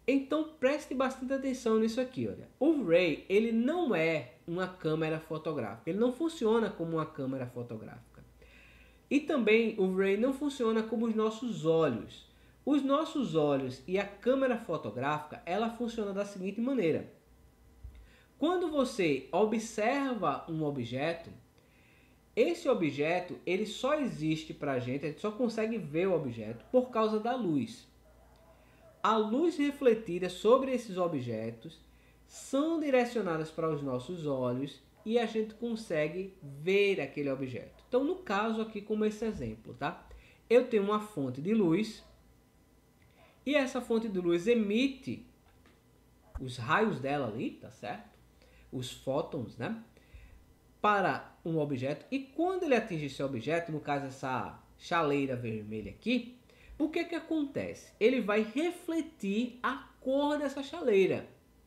Então preste bastante atenção nisso aqui, olha. O Ray, ele não é uma câmera fotográfica, ele não funciona como uma câmera fotográfica. E também o Ray não funciona como os nossos olhos. Os nossos olhos e a câmera fotográfica, ela funciona da seguinte maneira. Quando você observa um objeto, esse objeto ele só existe para a gente só consegue ver o objeto por causa da luz. A luz refletida sobre esses objetos são direcionadas para os nossos olhos e a gente consegue ver aquele objeto. Então, no caso aqui, como esse exemplo, tá? Eu tenho uma fonte de luz e essa fonte de luz emite os raios dela ali, tá certo? Os fótons, né? Para um objeto. E quando ele atinge esse objeto, no caso essa chaleira vermelha aqui, o que acontece? Ele vai refletir a cor dessa chaleira.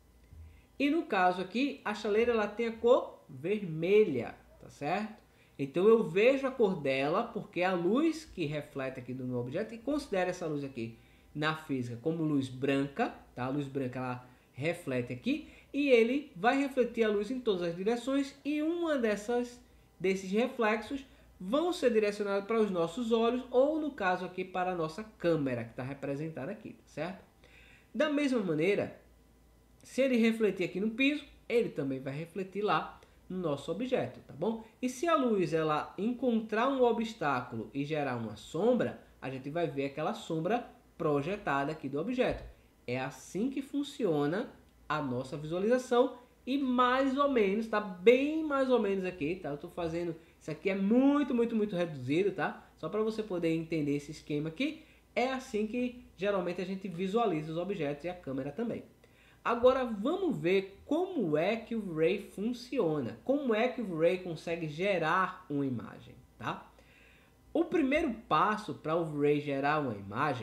E no caso aqui, a chaleira ela tem a cor vermelha, tá certo? Então eu vejo a cor dela porque é a luz que reflete aqui do meu objeto e considero essa luz aqui na física como luz branca, tá? A luz branca ela reflete aqui e ele vai refletir a luz em todas as direções e uma desses reflexos vão ser direcionados para os nossos olhos ou no caso aqui para a nossa câmera que está representada aqui, certo? Da mesma maneira, se ele refletir aqui no piso, ele também vai refletir lá no nosso objeto, tá bom? E se a luz ela encontrar um obstáculo e gerar uma sombra, a gente vai ver aquela sombra projetada aqui do objeto. É assim que funciona a nossa visualização e mais ou menos, tá bem mais ou menos aqui, tá? Eu tô fazendo, isso aqui é muito reduzido, tá? Só para você poder entender esse esquema aqui, é assim que geralmente a gente visualiza os objetos e a câmera também. Agora vamos ver como é que o Ray funciona, como é que o Ray consegue gerar uma imagem, tá? O primeiro passo para o Ray gerar uma imagem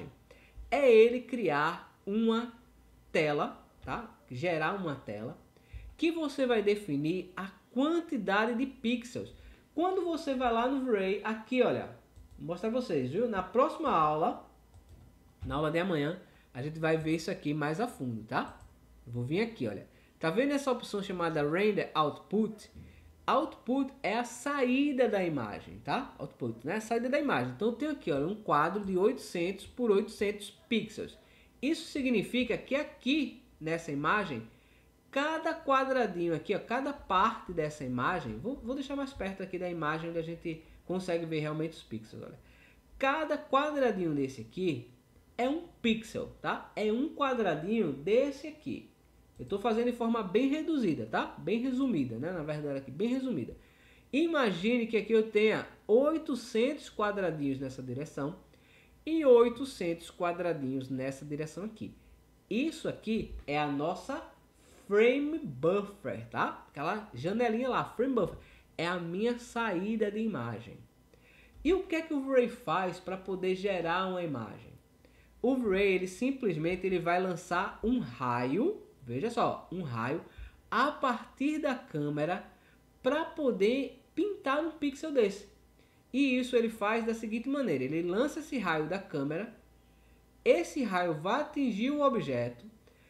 é ele criar uma tela, tá? Gerar uma tela que você vai definir a quantidade de pixels. Quando você vai lá no Ray, aqui olha, vou mostrar para vocês, viu? Na próxima aula, na aula de amanhã, a gente vai ver isso aqui mais a fundo, tá? Eu vou vir aqui, olha. Tá vendo essa opção chamada Render Output? Output é a saída da imagem, tá? Output, né? A saída da imagem. Então eu tenho aqui, olha, um quadro de 800 por 800 pixels. Isso significa que aqui nessa imagem, cada quadradinho aqui, ó, cada parte dessa imagem, vou deixar mais perto aqui da imagem onde a gente consegue ver realmente os pixels, olha. Cada quadradinho desse aqui é um pixel, tá? É um quadradinho desse aqui. Eu estou fazendo de forma bem reduzida, tá? Bem resumida, né? Na verdade aqui, bem resumida. Imagine que aqui eu tenha 800 quadradinhos nessa direção e 800 quadradinhos nessa direção aqui. Isso aqui é a nossa frame buffer, tá? Aquela janelinha lá, frame buffer. É a minha saída de imagem. E o que é que o Ray faz para poder gerar uma imagem? O Ray, ele simplesmente ele vai lançar um raio, veja só, um raio a partir da câmera para poder pintar um pixel desse. E isso ele faz da seguinte maneira, ele lança esse raio da câmera, esse raio vai atingir o objeto,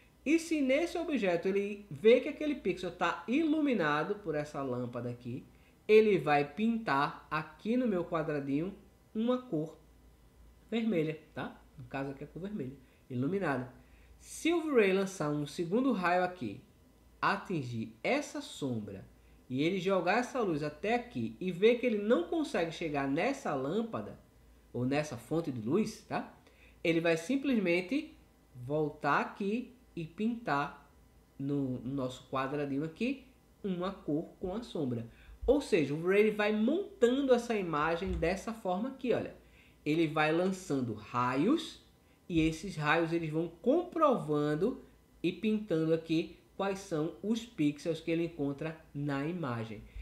e se nesse objeto ele vê que aquele pixel está iluminado por essa lâmpada aqui, ele vai pintar aqui no meu quadradinho uma cor vermelha, tá? No caso aqui é a cor vermelha, iluminada. Se o Ray lançar um segundo raio aqui, atingir essa sombra e ele jogar essa luz até aqui e ver que ele não consegue chegar nessa lâmpada ou nessa fonte de luz, tá? Ele vai simplesmente voltar aqui e pintar no nosso quadradinho aqui uma cor com a sombra. Ou seja, o Ray vai montando essa imagem dessa forma aqui, olha. Ele vai lançando raios e esses raios eles vão comprovando e pintando aqui quais são os pixels que ele encontra na imagem.